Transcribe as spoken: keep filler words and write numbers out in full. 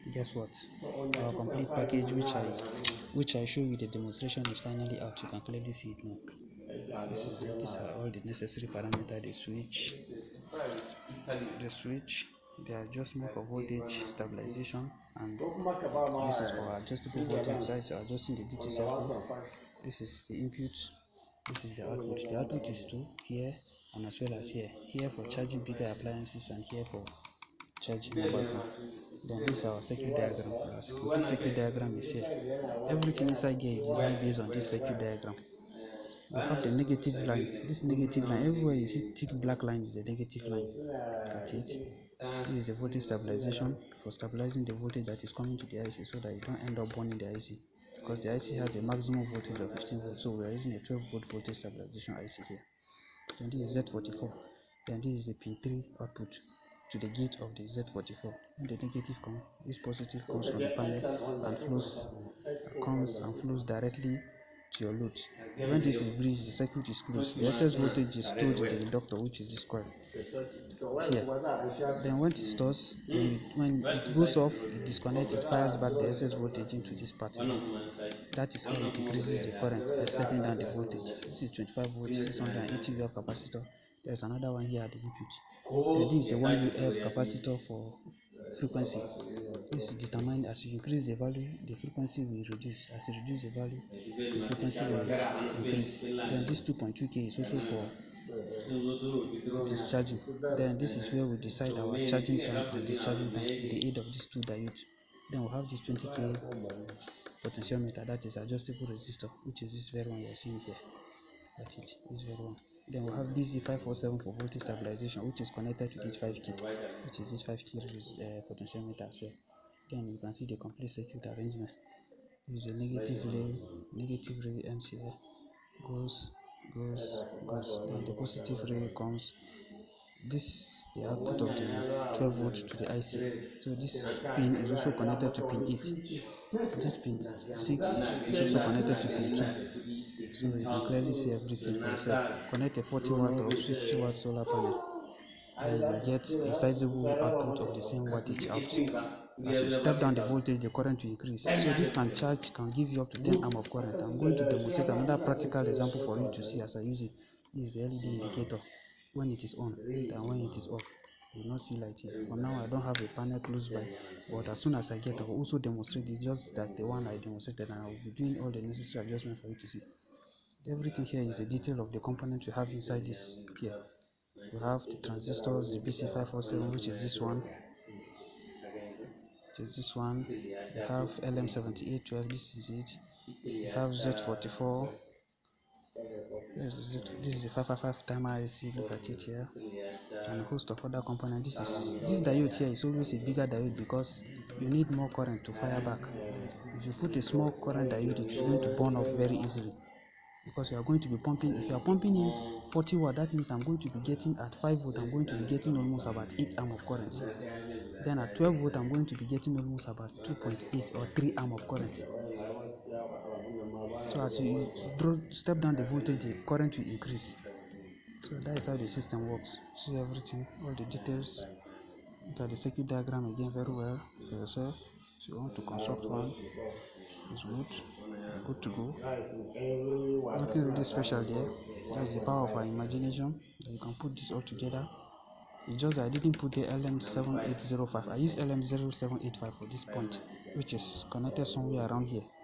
guess what? Our complete package, which I which I show you the demonstration, is finally out. You can clearly see it now. This is it. These are all the necessary parameters. The switch, the switch, the adjustment for voltage stabilization, and this is for adjustable voltage. That's adjusting the duty cycle. This is the input. This is the output. The output is to here and as well as here. Here for charging bigger appliances and here for charging mobile phone. Then this is our circuit diagram. This circuit diagram is here. Everything inside here is designed based on this circuit diagram. We have the negative line. This negative line, everywhere you see thick black line is the negative line. That's it. This is the voltage stabilization for stabilizing the voltage that is coming to the I C so that you don't end up burning the I C. Because the I C has a maximum voltage of fifteen volts, so we are using a twelve volt voltage stabilization I C here. Then this is Z forty-four. Then this is the pin three output to the gate of the Z forty-four. When the negative comes, this positive comes from the panel and flows comes and flows directly to your load. When this is bridged, the circuit is closed. The excess voltage is stored in the inductor, which is this coil here. Then when it stores, when it, when it goes off, it disconnects, it fires back the excess voltage into this part again. That is how it increases the current by stepping down the voltage. This is twenty-five volts, six hundred eighty V F capacitor. There's another one here at the input. Then this is a one U F capacitor for frequency. This is determined as you increase the value, the frequency will reduce. As you reduce the value, the frequency will increase. Then this two point two K is also for discharging. Then this is where we decide our charging time and discharging time with the aid of these two diodes. Then we have this twenty K potentiometer, that is adjustable resistor, which is this very one you are seeing here. That's it, this very one. Then we have B Z five forty-seven for voltage stabilization, which is connected to this five K, which is this five K uh, potentiometer as well. Then you can see the complete circuit arrangement. This is a negative relay, negative relay ends here, goes, goes, goes. Then the positive relay comes. This the output of the twelve volt to the I C. So this pin is also connected to pin eight. This pin six is also connected to pin two. So you can clearly see everything for yourself. Connect a forty watt or sixty watt solar panel. Then you will get a sizable output of the same wattage out. As you step down the voltage, the current will increase. So this can charge, can give you up to ten amp of current. I'm going to demonstrate another practical example for you to see as I use it. This is the L E D indicator when it is on, and when it is off. You will not see light here. For now, I don't have a panel close by, but as soon as I get, I will also demonstrate it, just like the one I demonstrated, and I will be doing all the necessary adjustments for you to see. Everything here is the detail of the component we have inside this here. We have the transistors, the B C five forty-seven, which is this one, which is this one. We have L M seventy-eight twelve, this is it. We have Z forty-four. This is the five five five timer I C, look at it here, and a host of other components. This is this diode here is always a bigger diode because you need more current to fire back. If you put a small current diode, it is going to burn off very easily, because you are going to be pumping. If you are pumping in forty watt, that means I'm going to be getting at five volt, I'm going to be getting almost about eight amp of current. Then at twelve volt, I'm going to be getting almost about two point eight or three amp of current. So as you draw, step down the voltage, the current will increase. So that is how the system works. See everything, all the details. Look at the circuit diagram again very well for yourself. If you want to construct one, it's good, good to go. Nothing really special there. That's the power of our imagination. You can put this all together. It's just that I didn't put the L M seven eight zero five. I use L M zero seven eight five for this point, which is connected somewhere around here.